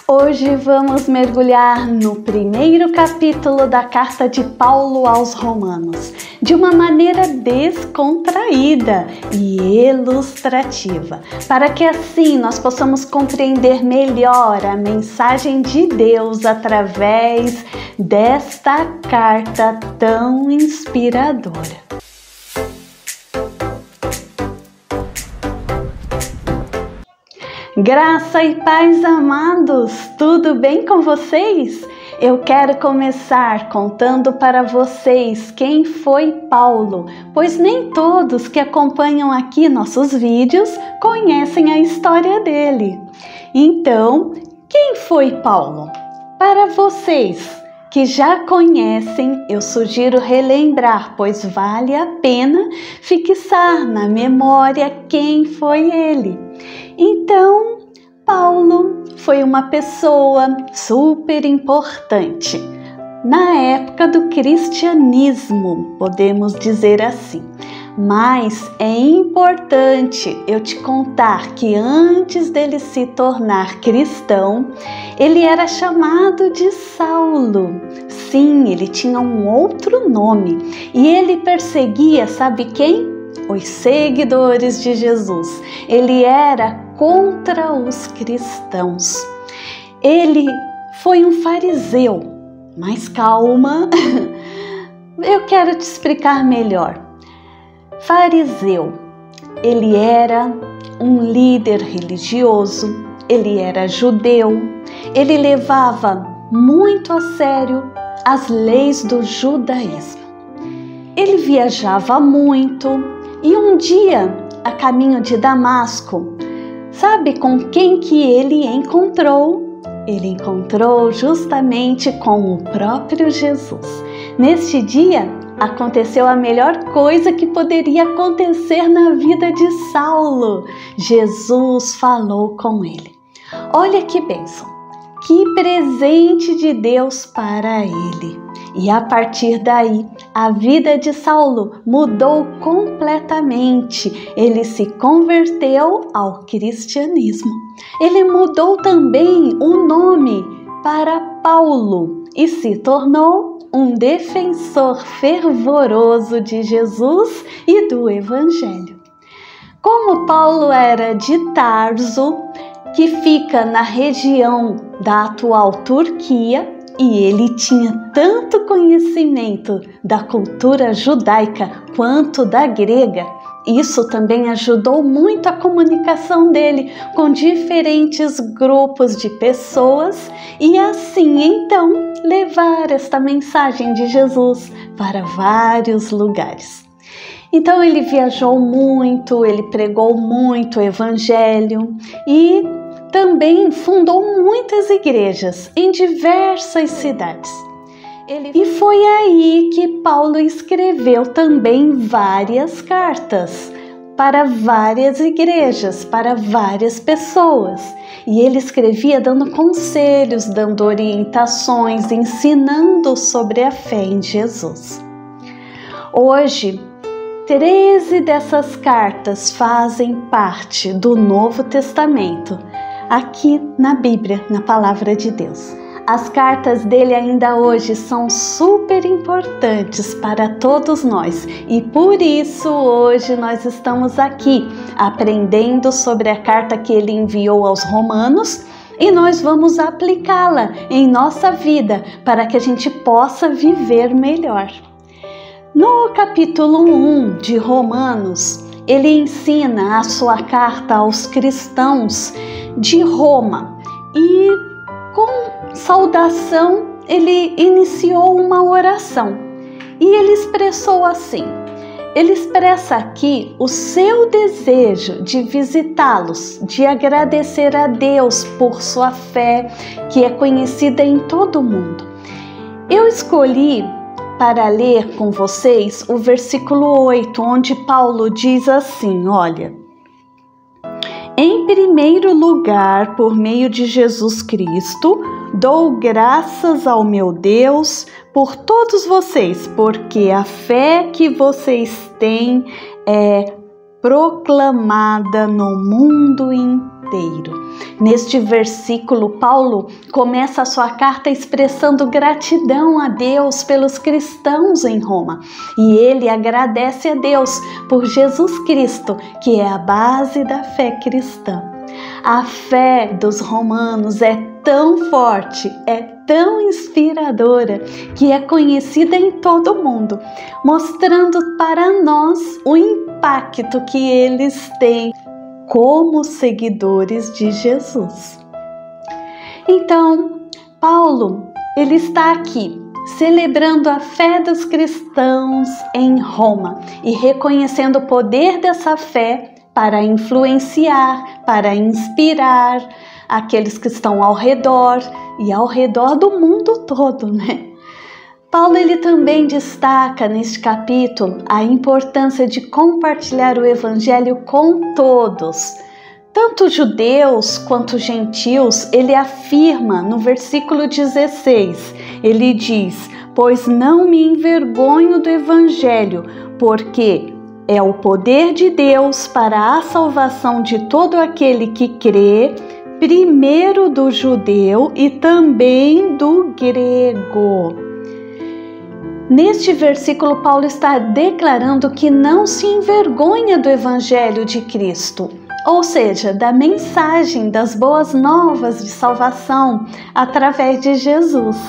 Hoje vamos mergulhar no primeiro capítulo da carta de Paulo aos Romanos, de uma maneira descontraída e ilustrativa, para que assim nós possamos compreender melhor a mensagem de Deus através desta carta tão inspiradora. Graça e paz, amados! Tudo bem com vocês? Eu quero começar contando para vocês quem foi Paulo, pois nem todos que acompanham aqui nossos vídeos conhecem a história dele. Então, quem foi Paulo? Para vocês que já conhecem, eu sugiro relembrar, pois vale a pena fixar na memória quem foi ele. Então, Paulo foi uma pessoa super importante na época do cristianismo, podemos dizer assim. Mas é importante eu te contar que antes dele se tornar cristão, ele era chamado de Saulo. Sim, ele tinha um outro nome e ele perseguia, sabe quem? Os seguidores de Jesus. Ele era contra os cristãos. Ele foi um fariseu, mas calma, eu quero te explicar melhor. Fariseu, ele era um líder religioso, ele era judeu, ele levava muito a sério as leis do judaísmo. Ele viajava muito e um dia, a caminho de Damasco, sabe com quem que ele encontrou? Ele encontrou justamente com o próprio Jesus. Neste dia, aconteceu a melhor coisa que poderia acontecer na vida de Saulo. Jesus falou com ele. Olha que bênção, que presente de Deus para ele. E a partir daí, a vida de Saulo mudou completamente. Ele se converteu ao cristianismo. Ele mudou também o nome para Paulo e se tornou um defensor fervoroso de Jesus e do Evangelho. Como Paulo era de Tarso, que fica na região da atual Turquia, e ele tinha tanto conhecimento da cultura judaica quanto da grega, isso também ajudou muito a comunicação dele com diferentes grupos de pessoas e assim então levar esta mensagem de Jesus para vários lugares. Então ele viajou muito, ele pregou muito o evangelho e também fundou muitas igrejas em diversas cidades. E foi aí que Paulo escreveu também várias cartas para várias igrejas, para várias pessoas. E ele escrevia dando conselhos, dando orientações, ensinando sobre a fé em Jesus. Hoje, 13 dessas cartas fazem parte do Novo Testamento, aqui na Bíblia, na Palavra de Deus. As cartas dele ainda hoje são super importantes para todos nós e por isso hoje nós estamos aqui aprendendo sobre a carta que ele enviou aos Romanos e nós vamos aplicá-la em nossa vida para que a gente possa viver melhor. No capítulo 1 de Romanos, ele ensina a sua carta aos cristãos de Roma e com saudação ele iniciou uma oração e ele expressou assim, ele expressa aqui o seu desejo de visitá-los, de agradecer a Deus por sua fé que é conhecida em todo o mundo. Eu escolhi para ler com vocês o versículo 8, onde Paulo diz assim, olha: em primeiro lugar, por meio de Jesus Cristo, dou graças ao meu Deus por todos vocês, porque a fé que vocês têm é proclamada no mundo inteiro. inteiro. Neste versículo, Paulo começa a sua carta expressando gratidão a Deus pelos cristãos em Roma. E ele agradece a Deus por Jesus Cristo, que é a base da fé cristã. A fé dos romanos é tão forte, é tão inspiradora, que é conhecida em todo o mundo, mostrando para nós o impacto que eles têm como seguidores de Jesus. Então, Paulo, ele está aqui celebrando a fé dos cristãos em Roma e reconhecendo o poder dessa fé para influenciar, para inspirar aqueles que estão ao redor e ao redor do mundo todo, né? Paulo ele também destaca neste capítulo a importância de compartilhar o evangelho com todos, tanto judeus quanto gentios. Ele afirma no versículo 16, ele diz: "Pois não me envergonho do evangelho, porque é o poder de Deus para a salvação de todo aquele que crê, primeiro do judeu e também do grego." Neste versículo, Paulo está declarando que não se envergonha do Evangelho de Cristo, ou seja, da mensagem das boas novas de salvação através de Jesus.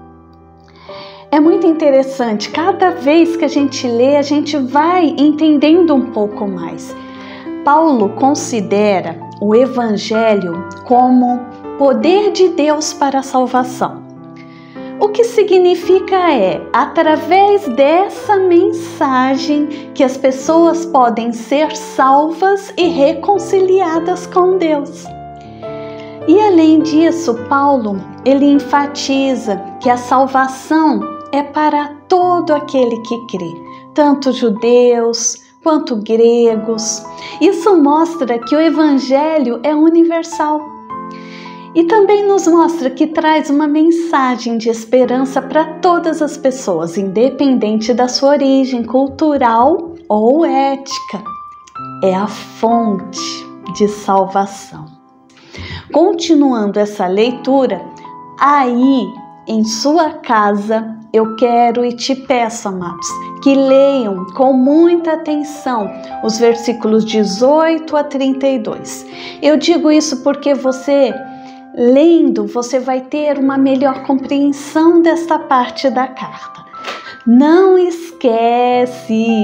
É muito interessante, cada vez que a gente lê, a gente vai entendendo um pouco mais. Paulo considera o Evangelho como poder de Deus para a salvação. O que significa através dessa mensagem que as pessoas podem ser salvas e reconciliadas com Deus. E além disso, Paulo, ele enfatiza que a salvação é para todo aquele que crê, tanto judeus quanto gregos. Isso mostra que o Evangelho é universal. E também nos mostra que traz uma mensagem de esperança para todas as pessoas, independente da sua origem cultural ou ética. É a fonte de salvação. Continuando essa leitura, aí em sua casa, eu quero e te peço, amados, que leiam com muita atenção os versículos 18 a 32. Eu digo isso porque lendo, você vai ter uma melhor compreensão desta parte da carta. Não esquece,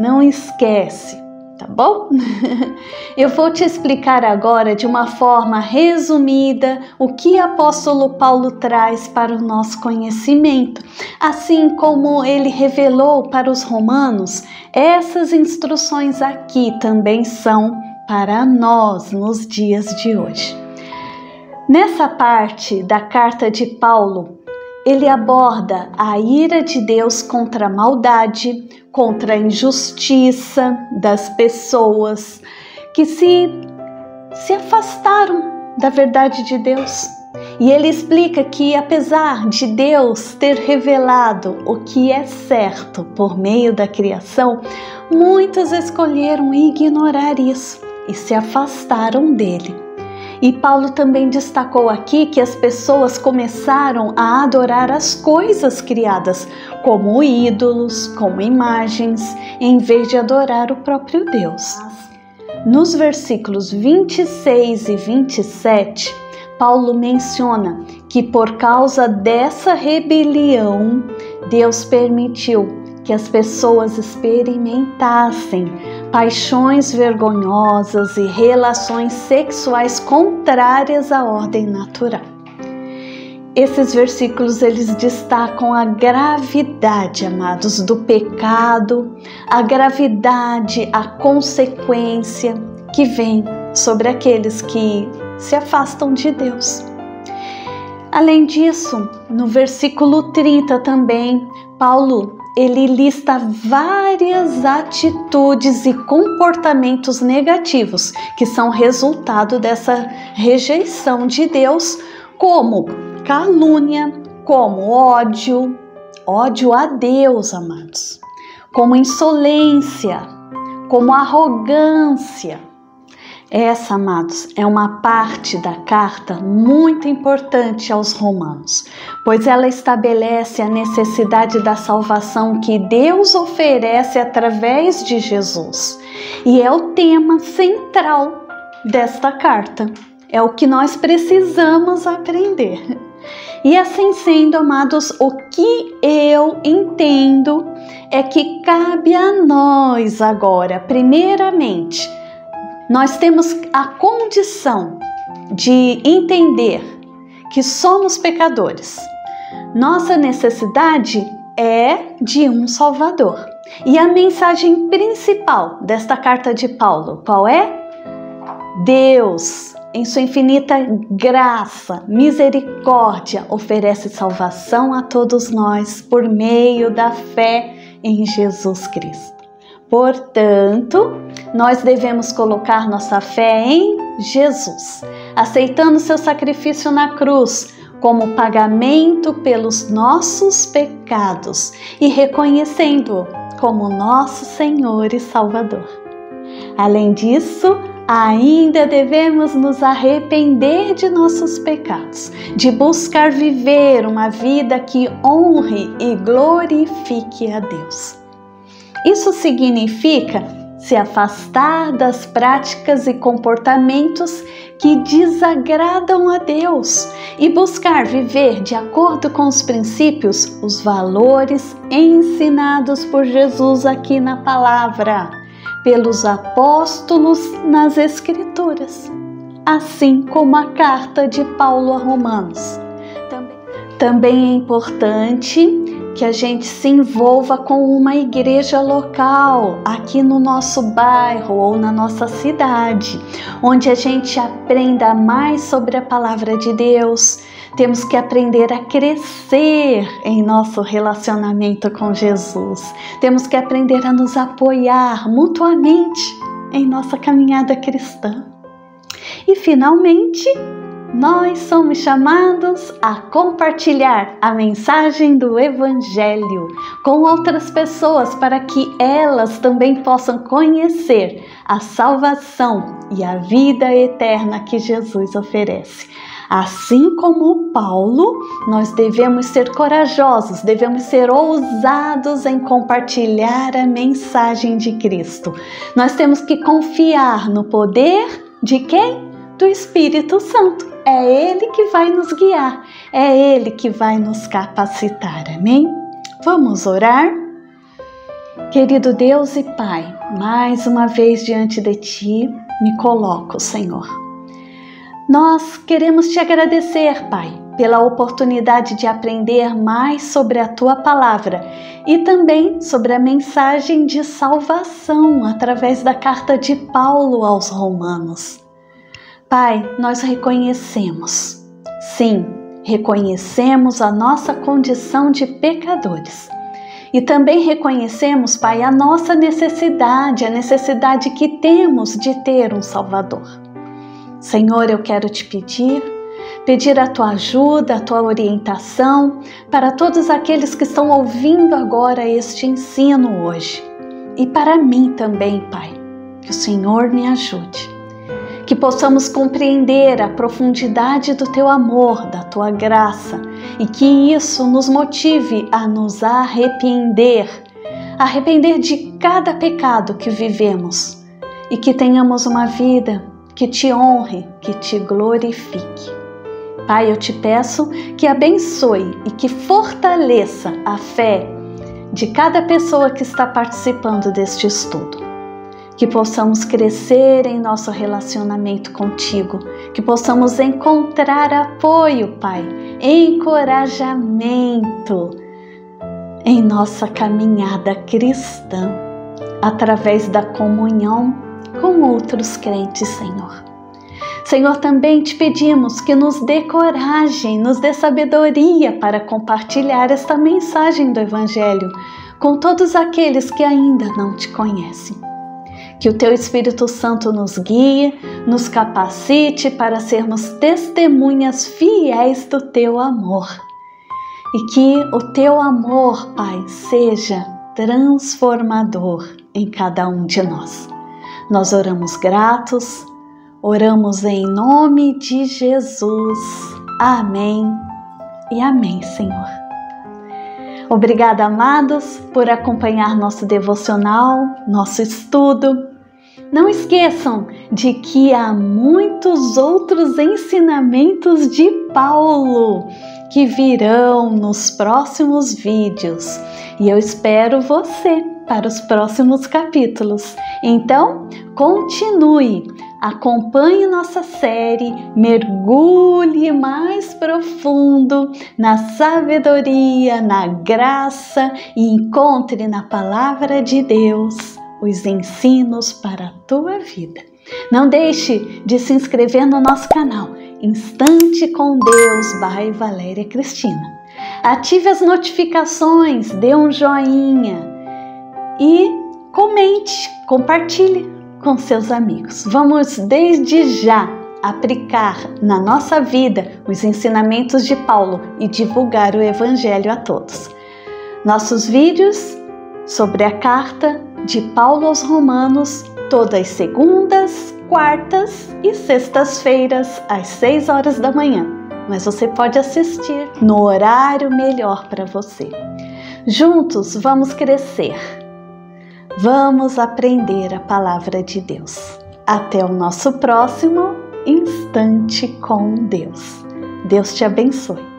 tá bom? Eu vou te explicar agora de uma forma resumida o que o apóstolo Paulo traz para o nosso conhecimento. Assim como ele revelou para os romanos, essas instruções aqui também são para nós nos dias de hoje. Nessa parte da carta de Paulo, ele aborda a ira de Deus contra a maldade, contra a injustiça das pessoas que se afastaram da verdade de Deus. E ele explica que, apesar de Deus ter revelado o que é certo por meio da criação, muitos escolheram ignorar isso e se afastaram dele. E Paulo também destacou aqui que as pessoas começaram a adorar as coisas criadas, como ídolos, como imagens, em vez de adorar o próprio Deus. Nos versículos 26 e 27, Paulo menciona que por causa dessa rebelião, Deus permitiu que as pessoas experimentassem paixões vergonhosas e relações sexuais contrárias à ordem natural. Esses versículos, eles destacam a gravidade, amados, do pecado, a gravidade, a consequência que vem sobre aqueles que se afastam de Deus. Além disso, no versículo 30 também, Paulo ele lista várias atitudes e comportamentos negativos que são resultado dessa rejeição de Deus, como calúnia, como ódio a Deus, amados, como insolência, como arrogância. Essa, amados, é uma parte da carta muito importante aos romanos, pois ela estabelece a necessidade da salvação que Deus oferece através de Jesus. E é o tema central desta carta. É o que nós precisamos aprender. E assim sendo, amados, o que eu entendo é que cabe a nós agora, primeiramente, nós temos a condição de entender que somos pecadores. Nossa necessidade é de um Salvador. E a mensagem principal desta carta de Paulo, qual é? Deus, em sua infinita graça, misericórdia, oferece salvação a todos nós por meio da fé em Jesus Cristo. Portanto, nós devemos colocar nossa fé em Jesus, aceitando seu sacrifício na cruz como pagamento pelos nossos pecados e reconhecendo-o como nosso Senhor e Salvador. Além disso, ainda devemos nos arrepender de nossos pecados, de buscar viver uma vida que honre e glorifique a Deus. Isso significa se afastar das práticas e comportamentos que desagradam a Deus e buscar viver de acordo com os princípios, os valores ensinados por Jesus aqui na palavra, pelos apóstolos nas Escrituras, assim como a carta de Paulo a Romanos. Também é importante que a gente se envolva com uma igreja local, aqui no nosso bairro ou na nossa cidade, onde a gente aprenda mais sobre a palavra de Deus. Temos que aprender a crescer em nosso relacionamento com Jesus. Temos que aprender a nos apoiar mutuamente em nossa caminhada cristã. E, finalmente, nós somos chamados a compartilhar a mensagem do Evangelho com outras pessoas para que elas também possam conhecer a salvação e a vida eterna que Jesus oferece. Assim como Paulo, nós devemos ser corajosos, devemos ser ousados em compartilhar a mensagem de Cristo. Nós temos que confiar no poder de quem? Do Espírito Santo. É Ele que vai nos guiar, é Ele que vai nos capacitar, amém? Vamos orar? Querido Deus e Pai, mais uma vez diante de Ti me coloco, Senhor. Nós queremos Te agradecer, Pai, pela oportunidade de aprender mais sobre a Tua Palavra e também sobre a mensagem de salvação através da carta de Paulo aos Romanos. Pai, nós reconhecemos, sim, reconhecemos a nossa condição de pecadores. E também reconhecemos, Pai, a nossa necessidade, a necessidade que temos de ter um Salvador. Senhor, eu quero Te pedir a Tua ajuda, a Tua orientação para todos aqueles que estão ouvindo agora este ensino hoje. E para mim também, Pai, que o Senhor me ajude. Que possamos compreender a profundidade do Teu amor, da Tua graça, e que isso nos motive a nos arrepender de cada pecado que vivemos, e que tenhamos uma vida que Te honre, que Te glorifique. Pai, eu Te peço que abençoe e que fortaleça a fé de cada pessoa que está participando deste estudo. Que possamos crescer em nosso relacionamento contigo, que possamos encontrar apoio, Pai, encorajamento em nossa caminhada cristã, através da comunhão com outros crentes, Senhor. Senhor, também Te pedimos que nos dê coragem, nos dê sabedoria para compartilhar esta mensagem do Evangelho com todos aqueles que ainda não Te conhecem. Que o Teu Espírito Santo nos guie, nos capacite para sermos testemunhas fiéis do Teu amor. E que o Teu amor, Pai, seja transformador em cada um de nós. Nós oramos gratos, Oramos em nome de Jesus. Amém e amém, Senhor. Obrigada, amados, por acompanhar nosso devocional, nosso estudo. Não esqueçam de que há muitos outros ensinamentos de Paulo que virão nos próximos vídeos e eu espero você para os próximos capítulos. Então, continue, acompanhe nossa série, mergulhe mais profundo na sabedoria, na graça e encontre na Palavra de Deus os ensinos para a tua vida. Não deixe de se inscrever no nosso canal Instante com Deus by Valéria Cristina. Ative as notificações, dê um joinha e comente, compartilhe com seus amigos. Vamos desde já aplicar na nossa vida os ensinamentos de Paulo e divulgar o Evangelho a todos. Nossos vídeos sobre a carta de Paulo aos Romanos, todas as segundas, quartas e sextas-feiras, às 6 horas da manhã. Mas você pode assistir no horário melhor para você. Juntos vamos crescer. Vamos aprender a Palavra de Deus. Até o nosso próximo Instante com Deus. Deus te abençoe.